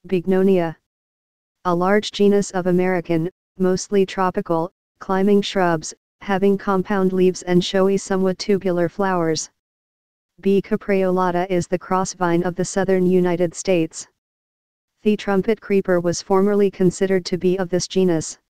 Bignonia. A large genus of American, mostly tropical, climbing shrubs, having compound leaves and showy somewhat tubular flowers. B. capreolata is the crossvine of the southern United States. The trumpet creeper was formerly considered to be of this genus.